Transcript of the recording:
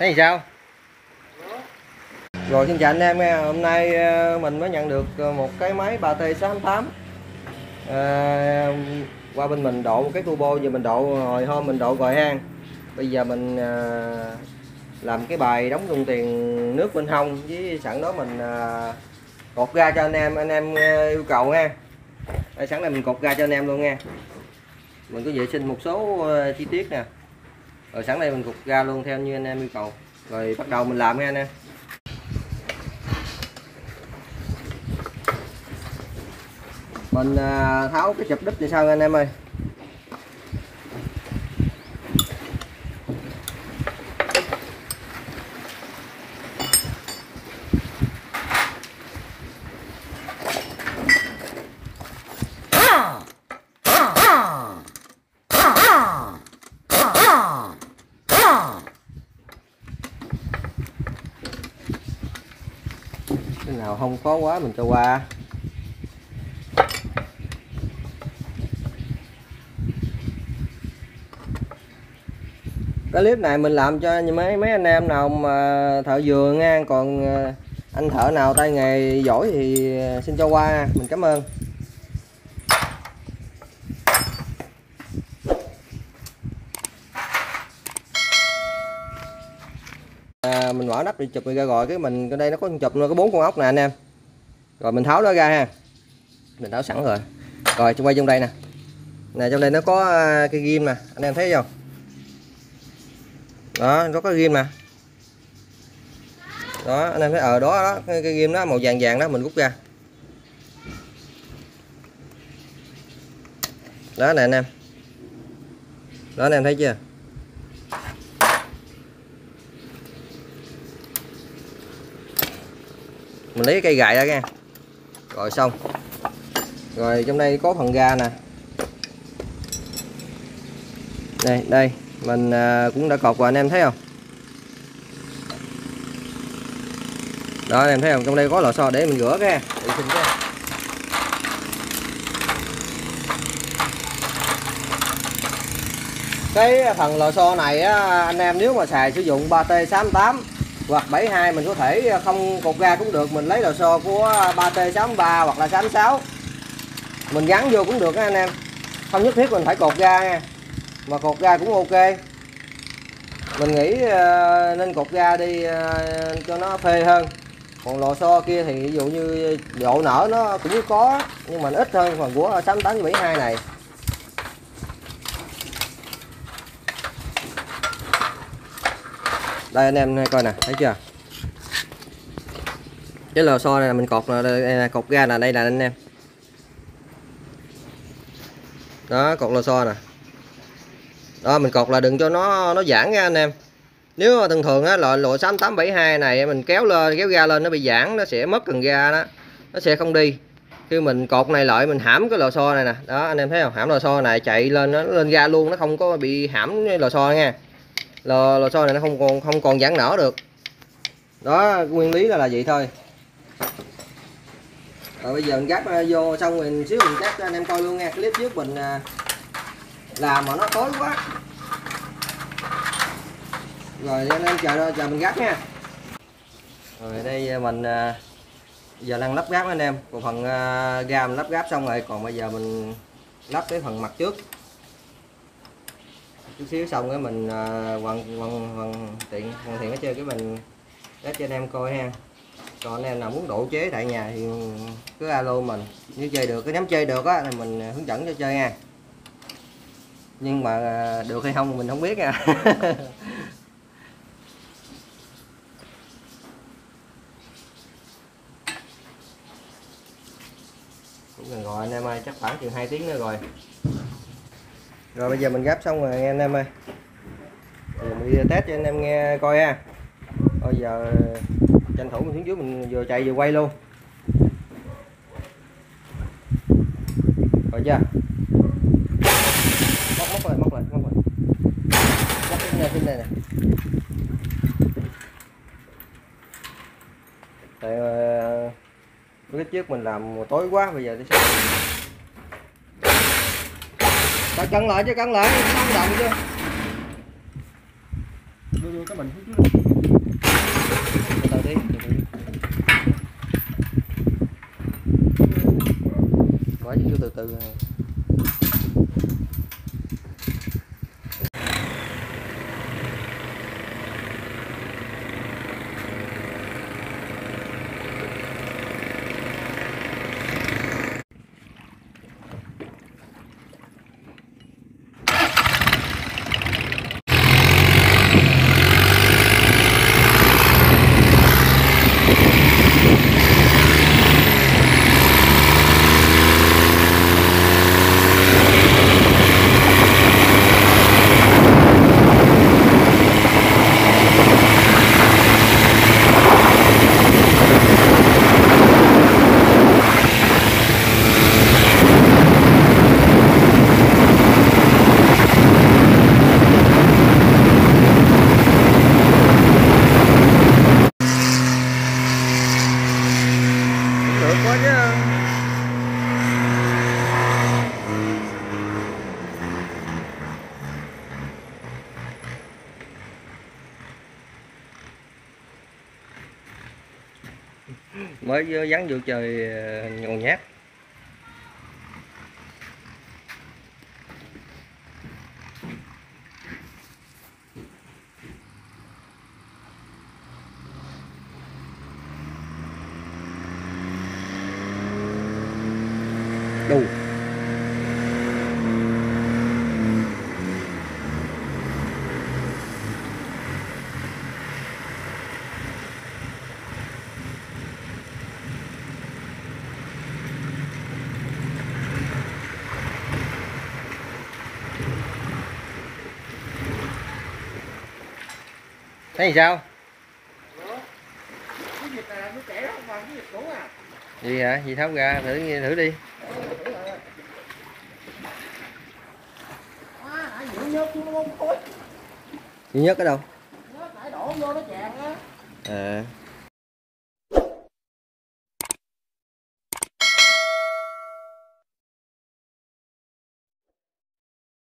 Thấy sao? Rồi xin chào anh em nha. Hôm nay mình mới nhận được một cái máy 3T688 qua bên mình độ một cái turbo. Giờ mình độ hồi hôm mình độ rồi ha. Bây giờ mình làm cái bài đóng đồng tiền nước bên hông, với sẵn đó mình cột ra cho anh em yêu cầu ha. Đây, sẵn này mình cột ra cho anh em luôn nha. Mình có vệ sinh một số chi tiết nè. Rồi sẵn đây mình cột ra luôn theo như anh em yêu cầu. Rồi bắt đầu mình làm nha anh em. Mình tháo cái chụp đít như sau anh em ơi. Cái nào không có quá mình cho qua. Cái clip này mình làm cho mấy anh em nào mà thợ vườn nha, còn anh thợ nào tay nghề giỏi thì xin cho qua, mình cảm ơn. Mình mở nắp đi chụp ra rồi cái mình ở đây nó có chụp nó có 4 con ốc nè anh em. Rồi mình tháo nó ra ha. Mình tháo sẵn rồi. Rồi quay trong đây nè. Nè trong đây nó có cái ghim nè, anh em thấy không? Đó, có cái ghim nè. Đó, anh em thấy đó cái ghim đó màu vàng vàng đó mình rút ra. Đó nè anh em. Đó anh em thấy chưa? Mình lấy cái cây gài ra nha. Rồi xong. Rồi trong đây có phần ga nè. Đây mình cũng đã cột rồi anh em thấy không? Đó anh em thấy không? Trong đây có lò xo để mình rửa cái. Cái phần lò xo này á, anh em nếu mà xài sử dụng 3T68 hoặc 72 mình có thể không cột ga cũng được, mình lấy lò xo của 3T63 hoặc là 66 mình gắn vô cũng được á anh em, không nhất thiết mình phải cột ga nha, mà cột ga cũng ok. Mình nghĩ nên cột ga đi cho nó phê hơn. Còn lò xo kia thì ví dụ như độ nở nó cũng có nhưng mà nó ít hơn phần của 68 với 72 này. Đây anh em coi nè, thấy chưa? Cái lò xo này là mình cột là cột ga là đây là anh em. Đó, cột lò xo nè. Đó mình cột là đừng cho nó giãn ra anh em. Nếu mà thường thường á loại 6872 này mình kéo ga lên nó bị giãn, nó sẽ mất cần ga đó. Nó sẽ không đi. Khi mình cột này lại mình hãm cái lò xo này nè. Đó anh em thấy không? Hãm lò xo này chạy lên nó lên ga luôn, nó không có bị hãm lò xo nha. Lò xo này nó không còn giãn nở được. Đó, nguyên lý là vậy thôi. Rồi bây giờ mình gắp vô xong rồi xíu mình cắt cho anh em coi luôn nha. Clip trước mình làm mà nó tối quá. Rồi anh em chờ mình gắp nha. Rồi đây mình giờ đang lắp ráp anh em. Còn phần ga mình lắp ráp xong rồi, còn bây giờ mình lắp cái phần mặt trước. Chút xíu xong cái mình hoàn thiện nó chơi cái mình lắp cho anh em coi ha. Còn anh em nào muốn độ chế tại nhà thì cứ alo mình, nếu chơi được, cái nhóm chơi được á thì mình hướng dẫn cho chơi nha. Nhưng mà được hay không mình không biết nha. Cũng gần rồi anh em ơi, chắc khoảng chừng 2 tiếng nữa rồi. Rồi bây giờ mình gắp xong rồi anh em ơi. Rồi mình đi test cho anh em nghe coi ha. Bây giờ tranh thủ mình xuống dưới mình vừa chạy vừa quay luôn. Rồi chưa? Móc lên. Móc trên đây nè. Tại cái trước mình làm tối quá, bây giờ đi cân lại chứ, cân lại không động chứ. Đưa cái mình xuống trước. tư. Được quá chứ. Mới vắng vô chơi nhồi nhát. Đủ. Thấy sao? Cái vịt này nó trẻ không bằng cái vịt cũ à. Gì hả? Gì tháo ra thử đi. Nãy nhựa nhớt xuống nó không khối. Duy nhất ở đâu? Nó phải đổ vô nó tràn á. À.